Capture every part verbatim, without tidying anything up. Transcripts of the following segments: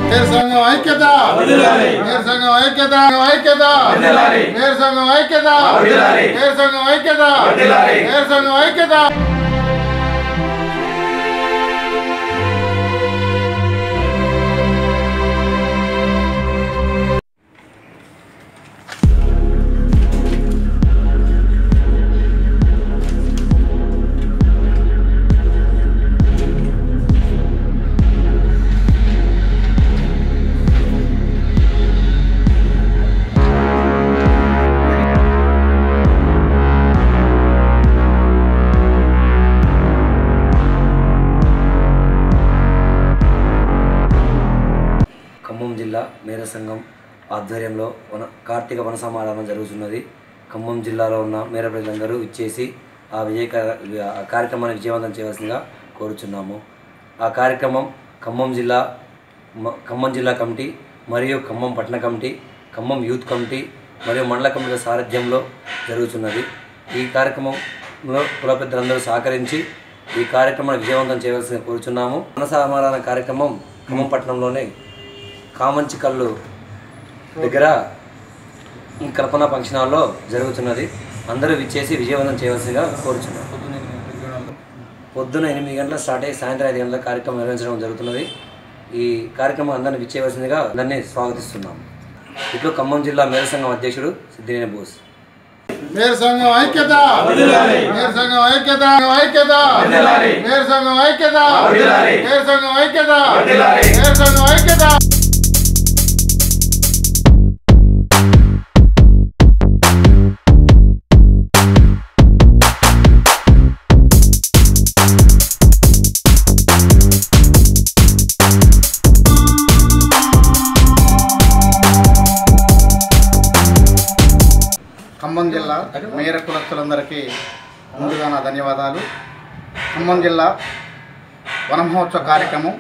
Meyer సంఘం ఐక్యత Meyer సంఘం ఐక్యత ఐక్యత మేర్ సంఘం ఐక్యత మేర్ సంఘం ఐక్యత మేర్ సంఘం ఐక్యత ఖమ్మం జిల్లా మేర సంఘం ఆధ్వర్యంలో వన కార్తీక వన సమారాధన జరుగుతున్నది. ఖమ్మం జిల్లాలో ఉన్న మేర ప్రజలందరూ ఇచ్చేసి ఆ విజయ కార్యక్రమాన్ని విజయవంతం చేయవలసిందిగా కోరుచున్నాము. ఆ కార్యక్రమం ఖమ్మం జిల్లా ఖమ్మం జిల్లా కమిటీ మరియు ఖమ్మం పట్టణ కమిటీ, ఖమ్మం యూత్ కమిటీ మరియు మండల కమిటీల సారథ్యంలో జరుగుతున్నది. ఈ కార్యక్రమంలో కుల పెద్దలందరూ సహకరించి ఈ కార్యక్రమాన్ని విజయవంతం చేయవలసిందిగా కోరుచున్నాము. వన సమారాధన కార్యక్రమం ఖమ్మం పట్టణంలోనే కామంచికల్లు దగ్గర కల్పన ఫంక్షన్ హాల్లో జరుగుతున్నది. అందరూ విచ్చేసి విజయవంతం చేయవలసిందిగా కోరుచున్నాం. పొద్దున ఎనిమిది గంటల స్టార్ట్ అయ్యి సాయంత్రం ఐదు గంటల కార్యక్రమం నిర్వహించడం జరుగుతున్నది. ఈ కార్యక్రమం అందరినీ విచ్చేయవలసిందిగా అందరినీ స్వాగతిస్తున్నాం. ఇట్లు ఖమ్మం జిల్లా మేర సంఘం అధ్యక్షుడు సిద్ధినేని బోస్. మేర్ సంఘం ఐక్యత మేర్ సంఘం ఐక్యత ఐక్యత మేర్ సంఘం ఐక్యత మేర్ సంఘం ఐక్యత మేర్ సంఘం ఐక్యత ఖమ్మం జిల్లా మేర కులస్తులందరికీ ముందుగా నా ధన్యవాదాలు. ఖమ్మం జిల్లా వన మహోత్సవ కార్యక్రమం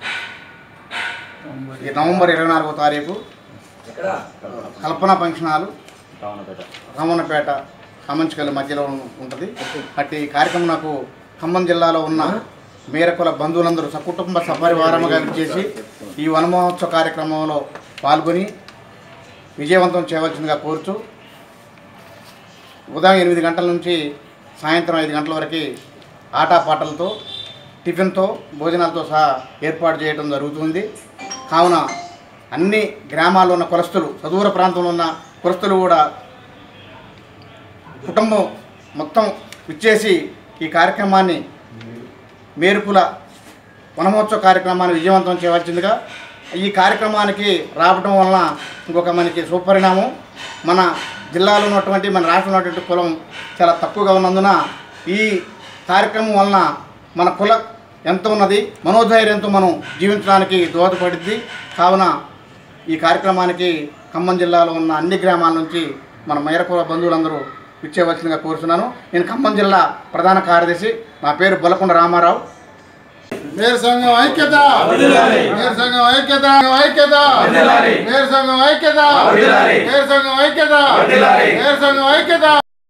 ఈ నవంబర్ ఇరవై నాలుగో తారీఖు కల్పన ఫంక్షన్ హాలు రామన్నపేట కామంచికల్లి మధ్యలో ఉంటుంది. అట్టి కార్యక్రమం నాకు ఖమ్మం జిల్లాలో ఉన్న మేరకుల బంధువులందరూ సకుటుంబ సపరివారముగా చేసి ఈ వన మహోత్సవ కార్యక్రమంలో పాల్గొని విజయవంతం చేయవలసిందిగా కోరుచు ఉదయం ఎనిమిది గంటల నుంచి సాయంత్రం ఐదు గంటల వరకు ఆటపాటలతో టిఫిన్తో భోజనాలతో సహా ఏర్పాటు చేయడం జరుగుతుంది. కావున అన్ని గ్రామాల్లో ఉన్న కులస్తులు, సుదూర ప్రాంతంలో ఉన్న కులస్తులు కూడా కుటుంబం మొత్తం విచ్చేసి ఈ కార్యక్రమాన్ని మేరుకుల వనమహోత్సవ కార్యక్రమాన్ని విజయవంతం చేయవలసిందిగా. ఈ కార్యక్రమానికి రావడం వలన ఇంకొక మనకి సుపరిణామం, మన జిల్లాలో ఉన్నటువంటి మన రాష్ట్రంలో ఉన్నటువంటి కులం చాలా తక్కువగా ఉన్నందున ఈ కార్యక్రమం వలన మన కుల ఎంత ఉన్నది, మనోధైర్యంతో మనం జీవించడానికి దోహదపడుద్ది. కావున ఈ కార్యక్రమానికి ఖమ్మం జిల్లాలో ఉన్న అన్ని గ్రామాల నుంచి మన మేరకుల బంధువులందరూ ఇచ్చేవలసిందిగా కోరుతున్నాను. నేను ఖమ్మం జిల్లా ప్రధాన కార్యదర్శి, నా పేరు బొలకొండ రామారావు. మేర్ సంఘం ఐక్యత మేర్ సంఘం ఐక్యత ఐక్యత మేర్ సంఘం ఐక్యత మేర్ సంఘం ఐక్యత మేర్ సంఘం ఐక్యత.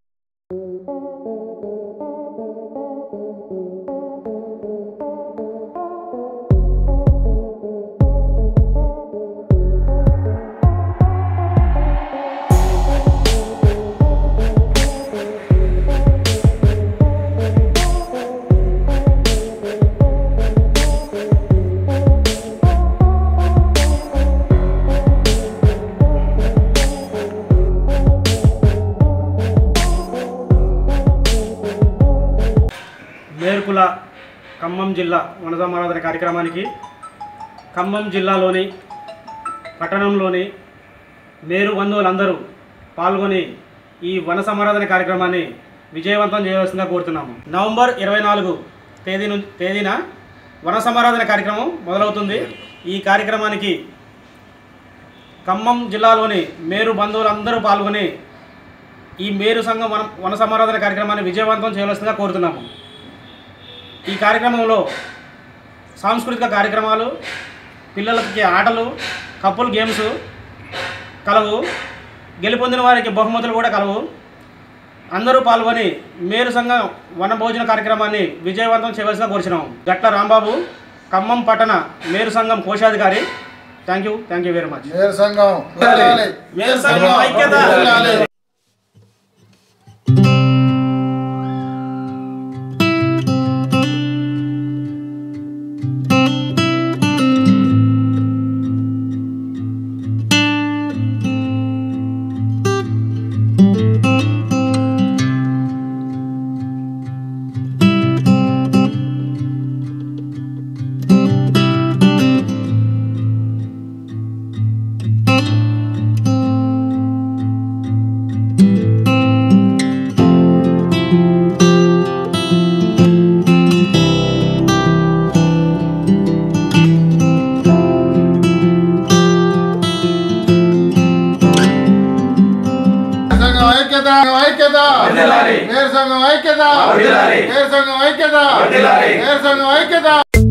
మేరుకుల ఖమ్మం జిల్లా వన సమారాధన కార్యక్రమానికి ఖమ్మం జిల్లాలోని పట్టణంలోని మేరు బంధువులందరూ పాల్గొని ఈ వన సమారాధన కార్యక్రమాన్ని విజయవంతం చేయవలసిందిగా కోరుతున్నాము. నవంబర్ ఇరవై నాలుగు తేదీ నుంచి తేదీన వన సమారాధన కార్యక్రమం మొదలవుతుంది. ఈ కార్యక్రమానికి ఖమ్మం జిల్లాలోని మేరు బంధువులందరూ పాల్గొని ఈ మేరు సంఘం వన వన సమారాధన కార్యక్రమాన్ని విజయవంతం చేయవలసిందిగా కోరుతున్నాము. ఈ కార్యక్రమంలో సాంస్కృతిక కార్యక్రమాలు, పిల్లలకి ఆటలు, కపుల్ గేమ్స్ కలవు. గెలుపొందిన వారికి బహుమతులు కూడా కలవు. అందరూ పాల్గొని మేరు సంఘం వన భోజన కార్యక్రమాన్ని విజయవంతం చేయవలసిందిగా కోరుచున్నాము. గట్ల రాంబాబు, ఖమ్మం పట్టణ మేరు సంఘం కోశాధికారి. Thank you thank you very much. మేయర్ సంఘం మేయర్ సంఘం ఐక్యత. ఐక్యత మేయర్ సంఘం ఐక్యత మేయర్ సంఘం ఐక్యత మేయర్ సంఘం ఐక్యత